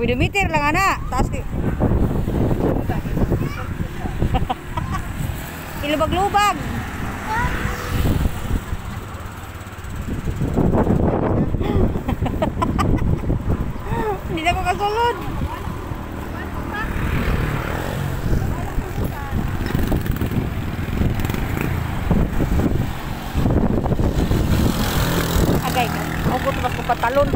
Speedometer lang ana. Taas kay. Ilubag-lubag. Hindi na ko kasulod. Agay ka. Ako ko mas patalon.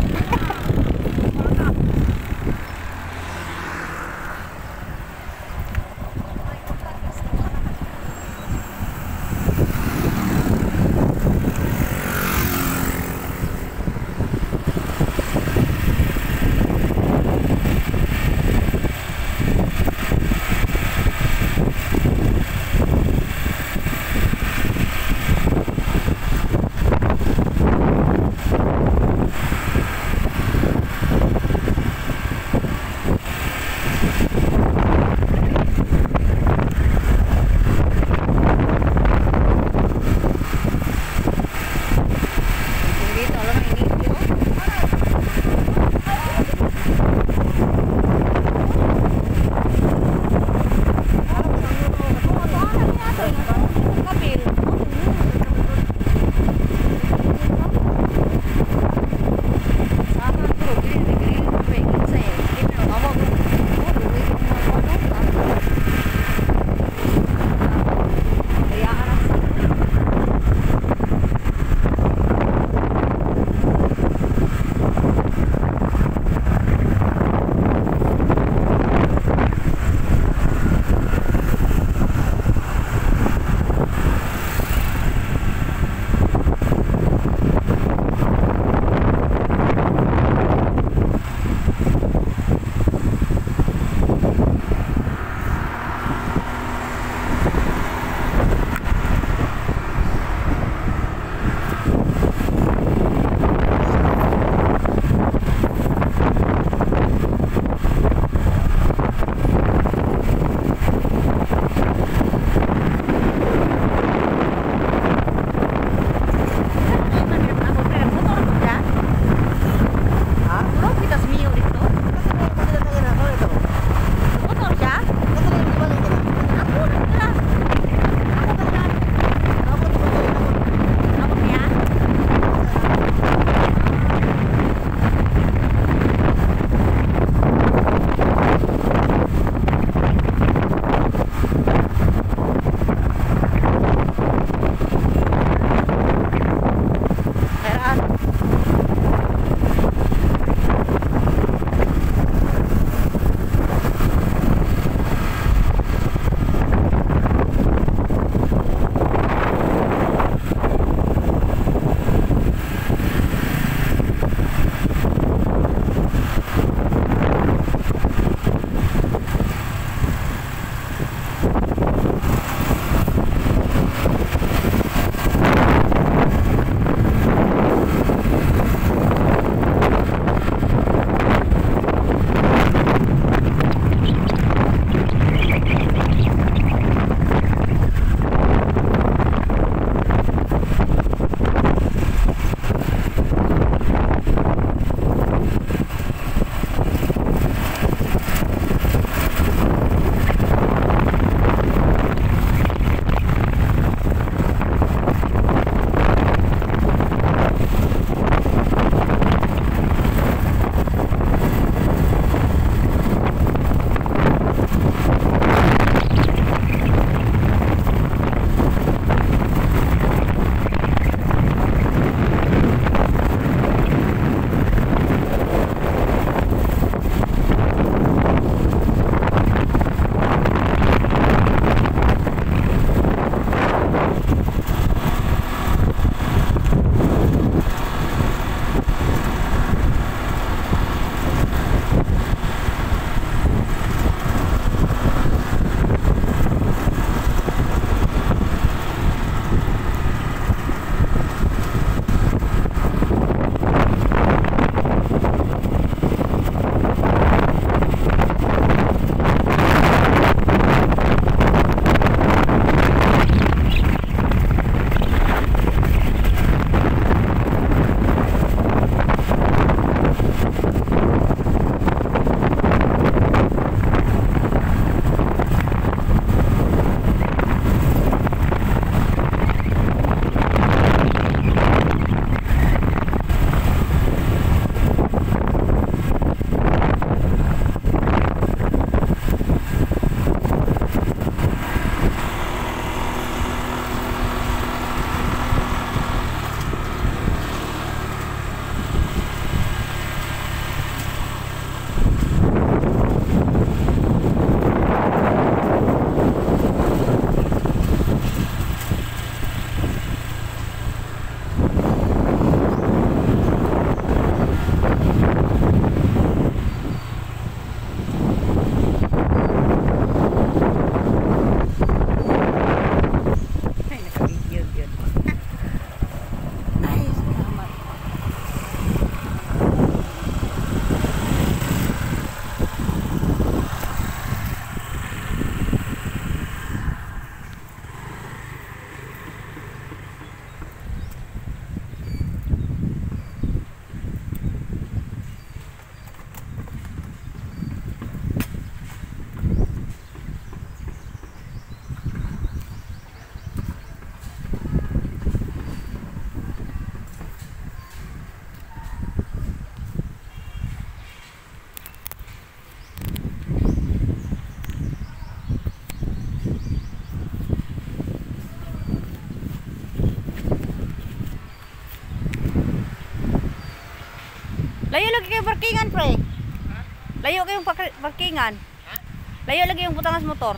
Layo lagi kayo parkingan, pre. Layo kayong parkingan. Layo lagi yung butangas motor.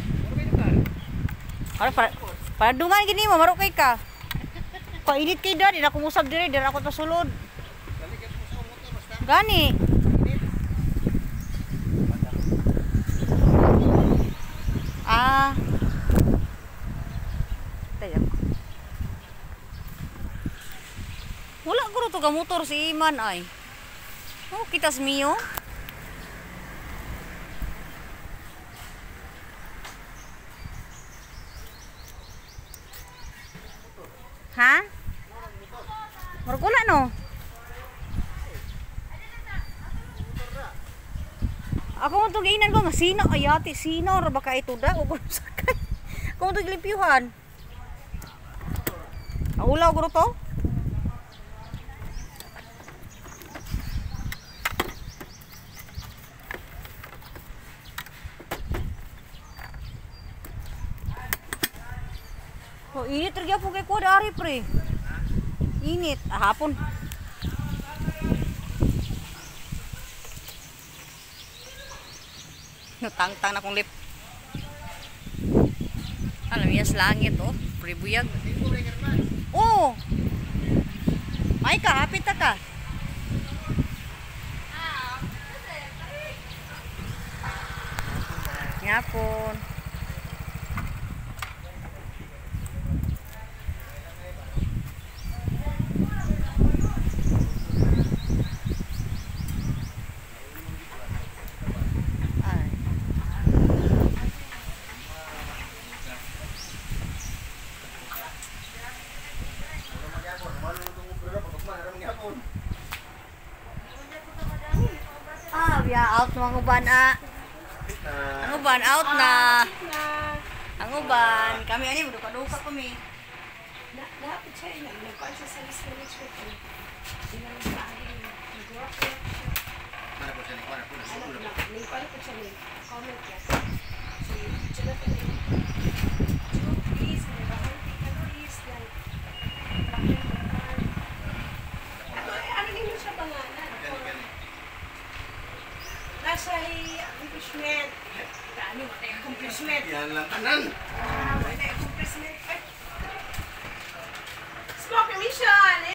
Para dungan gini mo, marukay ka. Painit kay dad, ina kumusab dire, dire ako pasulod. Gani. Ah. Tayo. Wala ko to ka motor si Iman ay. Oh, kitas miyo. Ha? Murag wala no. Ako mo to giinan ko nga sino ayati sino ra baka ito da ug sakay. Ako mo to gilipiuhan. Ulaw ko to. Oh, init tergiya po kay ko dari pre. Init hapon. Natangtang na kong lip. Alam niya sa langit oh, pre buyag. Oh. May ka, hapit ta ka. Yapon. Ah, biya out mga uban ang uban out na. Ang uban, kami ani duka-duka kami. Dapat siya ina nagkuan sa service management. Sila ang paagin. Nag-work. Mana po siya ni Kuan? Nagkuan ko siya ni comment ya. Si Jonathan. Please.